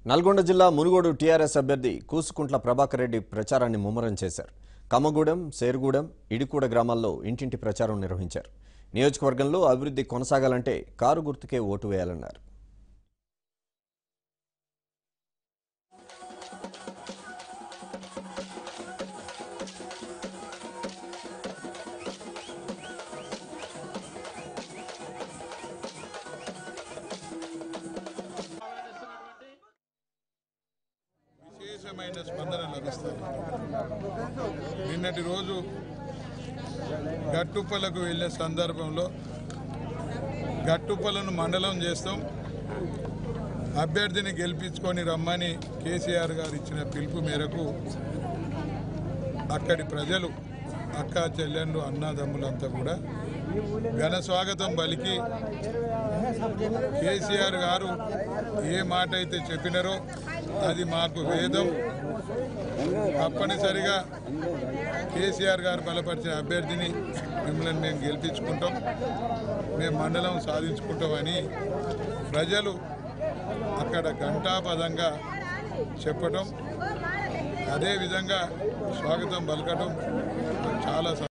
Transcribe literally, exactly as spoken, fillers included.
నల్గొండ జిల్లా Munugode T R S అభ్యర్థి కోసుకుంట్ల ప్రభాకర్ రెడ్డి ప్రచారాన్ని ముమ్మరం చేశారు. కమ్మగూడెం, సేరుగూడెం, ఇడికూడ గ్రామాల్లో ఇంటింటి ప్రచారం నిర్వహించారు. నియోజకవర్గంలో అభివృద్ధి కొనసాగాలంటే కారు గుర్తుకే ఓటు వేయాలన్నారు. విశేషమైన స్పందన లభిస్తుంది. నిన్నటి రోజు గట్టుప్పలకు వెళ్ళే సందర్భంలో గట్టుప్పలను మండలం చేస్తాం, అభ్యర్థిని గెలిపించుకొని రమ్మని కేసీఆర్ గారు ఇచ్చిన పిలుపు మేరకు అక్కడి ప్రజలు, అక్క చెల్లెళ్ళు, అన్నదమ్ములంతా కూడా ఘన స్వాగతం పలికి కేసీఆర్ గారు ఏ మాట అయితే చెప్పినారో అది మాకు వేదం, తప్పనిసరిగా కేసీఆర్ గారు బలపరిచిన అభ్యర్థిని మిమ్మల్ని మేము గెలిపించుకుంటాం, మేము మండలం సాధించుకుంటామని ప్రజలు అక్కడ ఘంటాపదంగా చెప్పటం, అదేవిధంగా స్వాగతం పలకటం చాలా